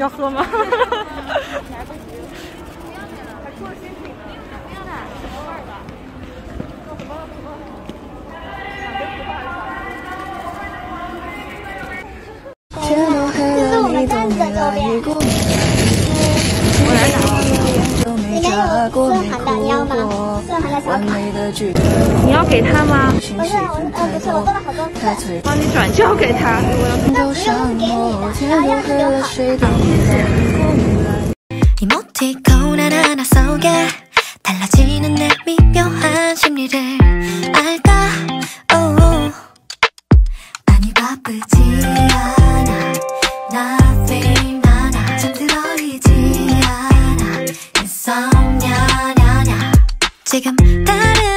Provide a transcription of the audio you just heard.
要喝吗？ 这是我们站子的周边。里面有色韩的，你要吗？色韩的小卡。 你要给他吗？ 不是，不是，我做了好多次。 帮你转交给他。 那不用给你的，然后要是留好。 이모티콘 하나하나 속에 달라지는 내 미묘한 심리를 알까? 많이 바쁘지 않아 Nothing 나나 잠들어 있지 않아 Insomnia 냐냐 지금 다른